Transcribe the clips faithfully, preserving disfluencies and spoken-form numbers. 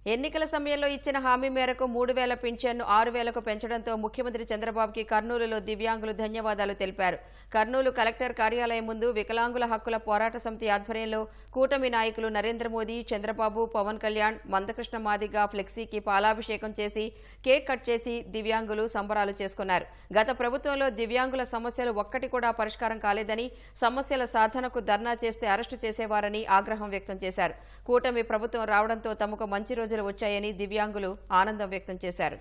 ఎన్నికల సమయంలో ఇచ్చిన హామీ మేరకు మూడు వేల పింఛన్ను ఆరు వేలకు పెంచడంతో ముఖ్యమంత్రి చంద్రబాబుకి కర్నూలులో దివ్యాంగులు ధన్యవాదాలు తెలిపారు. కర్నూలు కలెక్టర్ కార్యాలయం ముందు వికలాంగుల హక్కుల పోరాట సమితి ఆధ్వర్యంలో కూటమి నాయకులు నరేంద్ర మోదీ, చంద్రబాబు, పవన్ కళ్యాణ్, మందకృష్ణ మాదిగ ఫ్లెక్సీకి పాలాభిషేకం చేసి కేక్ కట్ చేసి దివ్యాంగులు సంబరాలు చేసుకున్నారు. గత ప్రభుత్వంలో దివ్యాంగుల సమస్యలు ఒక్కటి కూడా పరిష్కారం కాలేదని, సమస్యల సాధనకు ధర్నా చేస్తే అరెస్టు చేసేవారని ఆగ్రహం వ్యక్తం చేశారు. కూటమి ప్రభుత్వం రావడంతో తమకు మంచి రోజులు వచ్చాయని దివ్యాంగులు ఆనందం వ్యక్తం చేశారు.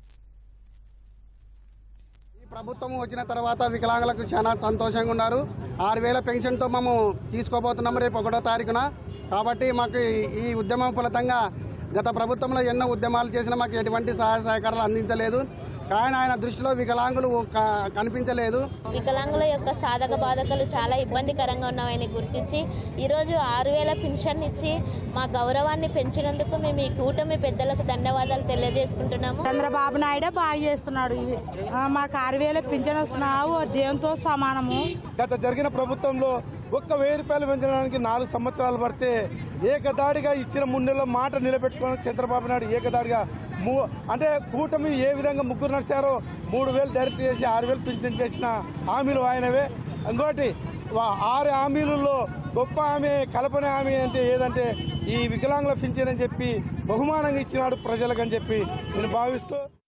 ఈ ప్రభుత్వం వచ్చిన తర్వాత వికలాంగులకు చాలా సంతోషంగా ఉన్నారు. ఆరు వేల పెన్షన్తో మేము తీసుకోబోతున్నాము రేపు ఒకటో తారీఖున. కాబట్టి మాకు ఈ ఉద్యమం ఫలితంగా గత ప్రభుత్వంలో ఎన్నో ఉద్యమాలు చేసినా మాకు ఎటువంటి సహాయ సహకారాలు అందించలేదు. కానీ ఆయన దృష్టిలో వికలాంగులు కనిపించలేదు. వికలాంగుల యొక్క సాధక బాధకాలు చాలా ఇబ్బందికరంగా ఉన్నాయని గుర్తించి ఈరోజు ఆరు వేల పెన్షన్ ఇచ్చి మా గౌరవాన్ని పెంచినందుకు మేము ఈ కూటమి పెద్దలకు ధన్యవాదాలు తెలియజేసుకుంటున్నాము. చంద్రబాబు నాయుడే బాగా చేస్తున్నాడు. మాకు ఆరు వేల పెన్షన్ వస్తున్నావు దేవునితో సమానము. గత జరిగిన ప్రభుత్వంలో ఒక్క వెయ్యి రూపాయలు పెంచడానికి నాలుగు సంవత్సరాలు పడితే ఏకదాడిగా ఇచ్చిన మూడు నెలల మాట నిలబెట్టుకోవడానికి చంద్రబాబు నాయుడు ఏకదాడిగా మూ అంటే కూటమి ఏ విధంగా ముగ్గురు నడిచారో మూడు వేలు డైరెక్ట్ చేసి ఆరు వేలు పింఛన్ చేసిన హామీలు ఆయనవే. ఇంకోటి ఆరు హామీలలో గొప్ప హామీ కల్పన హామీ అంటే ఏదంటే ఈ వికలాంగుల పింఛన్ అని చెప్పి బహుమానంగా ఇచ్చినాడు ప్రజలకు అని చెప్పి నేను భావిస్తూ